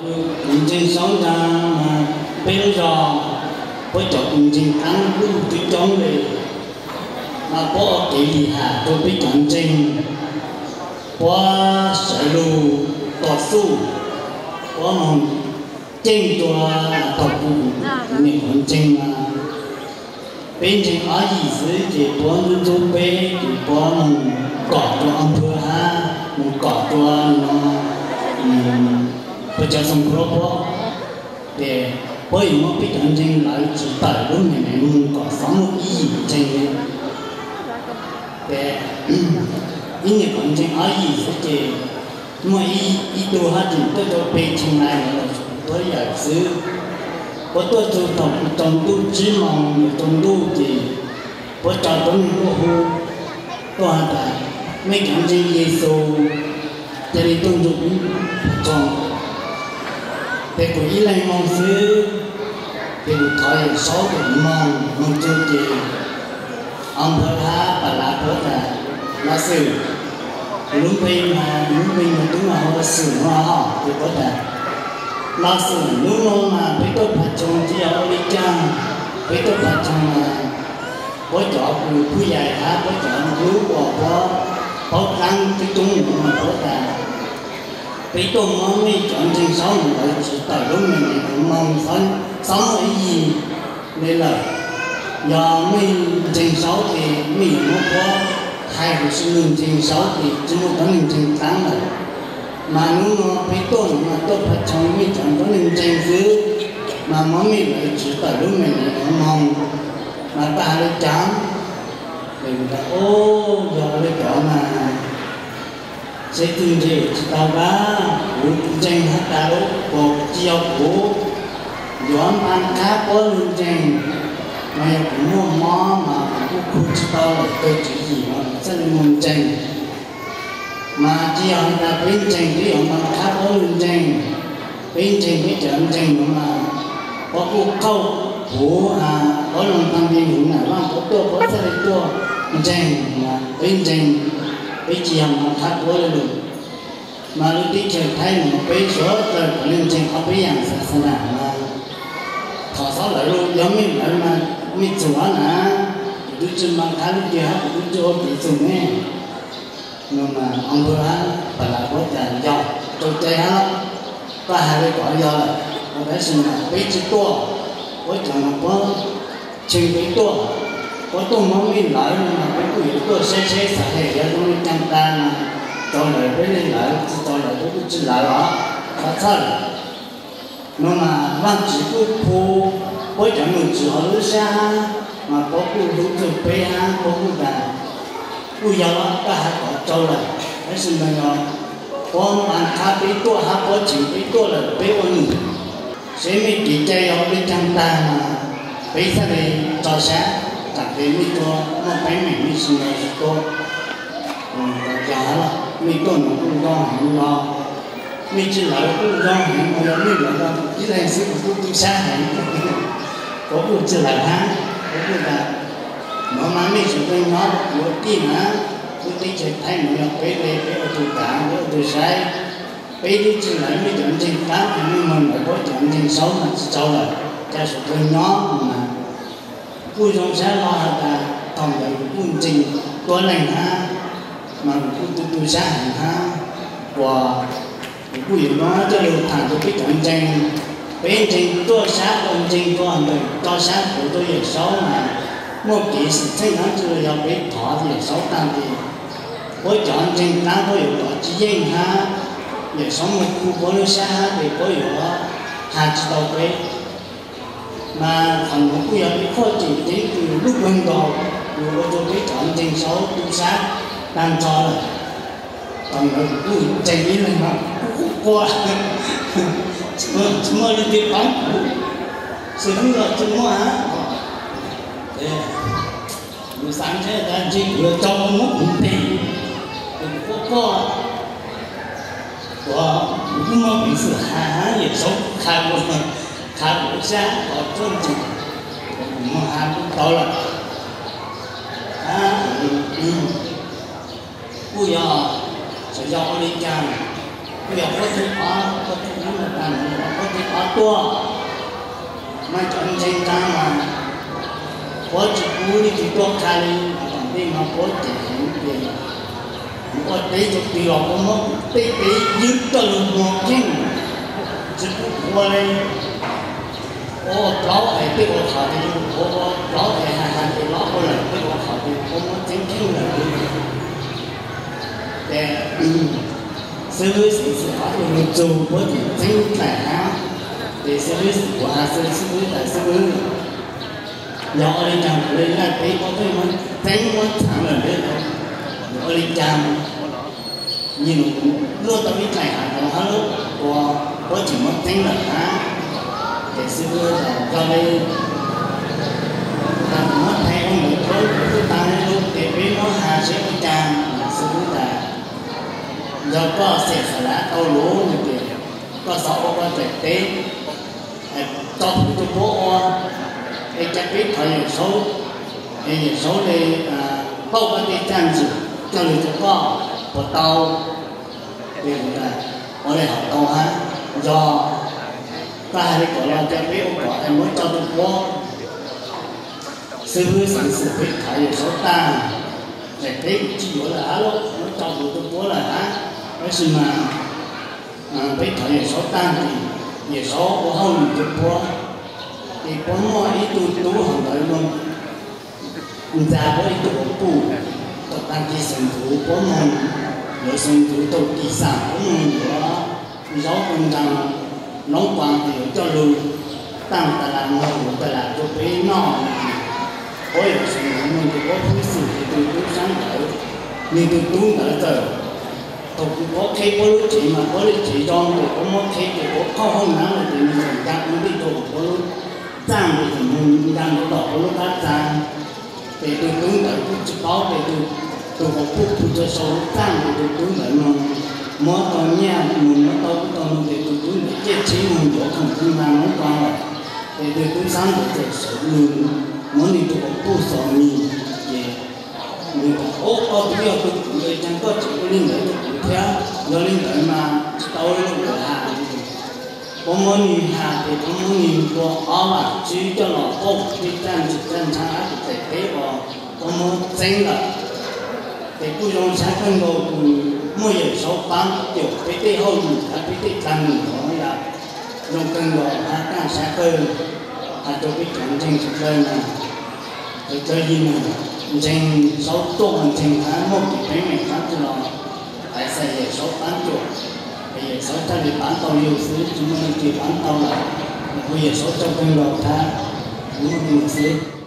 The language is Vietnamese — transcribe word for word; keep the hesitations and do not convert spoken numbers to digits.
cũng trên sống ra mà bây giờ với chỗ cũng trên ăn cũng tự chống về mà có cái gì hả tôi biết chọn trên qua sợi lù tọt su qua mong trênตัวtọt cụ những con trên mà bên trên ở gì dưới thì qua nó giúp bé thì qua mong cỏ cho ông vừa ha mong cỏ cho nó bây giờ xong rồi qua để bởi vì một cái chân trên lại chỉ tại lúc này này mong cỏ sống một ý trên để những con trên ở gì dưới thì mà ý ý đồ hát thì tôi cho bên trên này là tôi giải sư có tôi tôi tổng tổng tu chỉ mong tổng tu thì có cho tôi có hú có hạt đại mấy cái gì Giêsu thì đi tôi dùng trong để tôi ý lại mong sư thì tôi thôi số thì mong mong chưa thì ông thơ ha bà là thơ là là sư lúc bên mà lúc bên mà đúng là họ sư nó họ thì có thể là sư lúc nó mà biết tôi phải trông thì họ đi chăng biết tôi phải trông mà có chỗ ngườiผู้ใหญ่ha có chỗรู้của có khó khăn cái chúng mà có thể biết tôi mong đi chọn trên sáu người chỉ tại lúc mình cũng mong sống sống ở gì nên là do mình trên sáu thì mình nó có hai cái sự lương trên sáu thì chỉ một tấm mình trên tám rồi mà nếu nó phải tốt mà tốt phải trong mình chẳng có mình trên dưới mà món mình lại chỉ tại lúc mình lại mong mà ta lại chán thì người ta ô giờ lấy cỡ mà sẽ tương gì chỉ tao ba cũng trên hết ta lúc một chiều của doãn ban khác có lương trên mà cũng mua mó mà cũng không chỉ tao là tôi chỉ gì mà rất là muốn trên mà chỉ ông ta bên trên cái ông ta khác có lương trên bên trên cái trận trên mà có cuộc câu của à có lòng tham viên cũng là làm có tôi có rất là tôi trên mà bên trên cái chỉ ông ta khác có lương mà lúc đi chơi thấy một cái số rồi có lương trên không biếtอย่างศาสนาmà thọ sáu lại luôn giống như lại mà mi chủ á nè tôi chỉ mang thái lúc kia tôi cho bị chủ nghe nhưng mà ông vừa á phải là có tiền giàu tôi chơi hết có hai cái quả do là tôi thấy xem là biết chỉ to có chẳng có chơi biết to có tôi mong mình lại nhưng mà cái quỷ tôi sẽ sẽ sẽ hệ ra nó tăng ta mà cho lại với lên lại cho lại tôi cũng chỉ lại đó phát thật nhưng mà văn chỉ có phô với chẳng người chỉ ở lúc xa mà có cô lúc thực bê ha có cô là cô giờ đó ta hãy có cho lại cái sự này là con bạn khá biết tôi hãy có chỉ biết tôi là biết ơn sẽ mình chỉ chơi ở bên trong ta mà bây giờ thì cho sáng chẳng đến mình cho nó phải mình mình xin lời tôi giờ là mình tôi nó cũng lo hẳn lo mình chỉ lại cũng lo hẳn mà mình lại là chỉ là sự của tôi sáng hẳn có một chỉ lại ha có một là nó mà mình chỉ tôi nói một tí mà tôi thấy chỉ thấy mình là bé bé bé ở tuổi cả bé ở tuổi sai bé đi chỉ lại mới chọn trên tám thì mình phải có chọn trên sáu mà sau là cha số tôi nói mà cuối trong sáng lo là ta còn lại cũng trình tôi lành ha mà cũng tôi tôi sáng hẳn ha và cuối nó cho được thằng tôi biết chọn trên bên trên tôi sáng bên trên tôi hành động tôi sáng của tôi là sáu mà một kỳ sự thấy nó chưa là biết thọ thì là sáu tam thì với chọn trên tám có hiệu quả chỉ riêng ha để sống một khu có nước xa thì có hiệu quả hai chỉ đầu cái mà thằng cũng có hiệu khó chỉ đến từ lúc ban đầu rồi tôi biết chọn trên sáu tôi sáng đang cho là còn nó cũng chạy đi lên mà qua semua di depan semua semua misalnya saya gaji dua tahun mungkin pokok wah itu mau bisa hanya也收看过看不下我尊重我们还不到了啊嗯不要只要我的家不要喝酒啊喝酒那么大 tua mà chọn trên ta mà có chỉ cú đi thì tua khai còn đi mà có chỉ thì có đấy cho đi lọc có mất tê tê dứt cho lực một chứ chỉ cú qua đây ô đó phải biết ô thọ thì ô đó phải hàng hàng thì nó có lần biết ô thọ thì ô mất chính chính là để sư với sự sự phát huy dù có thể chính là áo để sư với sự của hà sư sư với đại sư với nhỏ lên chàng lên là tí có cái mất tránh mất thẳng là biết đâu nhỏ lên chàng nhưng luôn tao biết này hả nó hết lúc có có chỉ mất tránh là áo để sư với là cho đây ta mất thay ông được thôi ta nên luôn để biết nó hà sẽ với chàng sư với là do có sẽ phải là tao lúa như vậy có sáu có trẻ tế cho thủ cho bố để chắc biết thời gian số để giờ số để bao cái tiền trang gì cho người cho có của tao để là ở đây học tao ha do ta để có lo cho biết ông có em muốn cho tôi bố sư với sự sự biết thời gian số ta trẻ tế chỉ là alo muốn cho tôi bố là hả cái gì mà biết thời gian số tan thì về số của hậu lực chụp qua thì có mọi ý tu tú hàng đời luôn ra với tu bù tập tăng kỳ sinh thủ có môn rồi sinh thủ tu kỳ sản có môn đó gió cùng rằng nóng quang thì cho lưu tăng ta làm ngồi ta làm cho bé nọ có hiểu sự mình thì có thứ sự thì tu tú sáng tạo nhưng tu tú đã tới tôi cũng có khi có lúc chị mà có lúc chị cho tôi có một khi thì có khó hơn nữa là thì mình phải ra cũng đi tôi có lúc trang thì mình đang có đọc có lúc đã trang thì tôi đứng đợi cũng chỉ có thì tôi tôi có phút tôi cho số trang thì tôi đứng đợi mà mỗi tuần nha mình nó tôi cũng tôi thì tôi đứng đợi chết chí mình có không không làm nó qua rồi thì tôi cũng sáng được thực sự luôn mỗi ngày tôi có phút sợ mình mình có ô ô bây giờ tôi người chẳng có chỉ có linh lợi tôi theo do linh lợi mà tao luôn của hà có món gì hà thì có món gì của ó mà chỉ cho nó tốt đi trang chỉ trang trang áp để thế vào có món xanh là để tôi dùng sáng phân đồ từ mỗi giờ sáu tám tiểu cái tê hậu thì các cái tê trang mình nói là dùng cân đồ hà càng sáng hơn hà cho cái chuẩn trình thực lên là để chơi gì nữa trình số tô mình trình tháng một thì mấy mình tháng cho nó tại sao về số bán chuột bây giờ số ta đi bán tàu nhiều xứ chúng mình chỉ bán tàu là bây giờ số trong kênh đồ ta những người xứ